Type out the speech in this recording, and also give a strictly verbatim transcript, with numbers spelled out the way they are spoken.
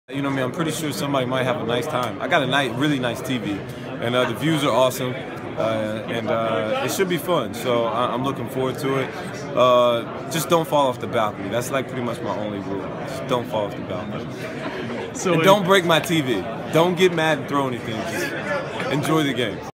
You know what I mean? I'm pretty sure somebody might have a nice time. I got a nice, really nice T V, and uh, the views are awesome, uh, and uh, it should be fun. So I I'm looking forward to it. Uh, just don't fall off the balcony. That's like pretty much my only rule. Just don't fall off the balcony. So and don't break my T V. Don't get mad and throw anything. Just enjoy the game.